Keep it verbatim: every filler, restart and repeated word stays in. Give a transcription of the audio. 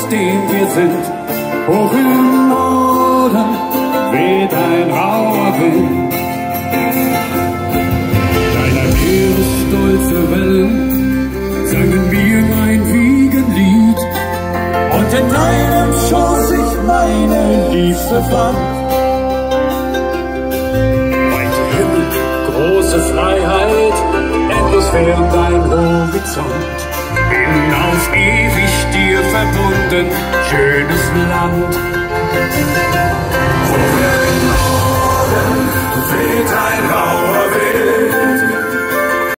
dem wir sind. Hoch im Norden weht ein rauer Wind. Deiner Meere stolze Wellen sangen mir mein Wiegenlied. Und in deinem Schoß ich meine Liebste fand. Weite Himmel, große Freiheit, endlos fern dein Horizont. Bin auf ewig dir verbunden, schönes Land. Hoch im Norden weht ein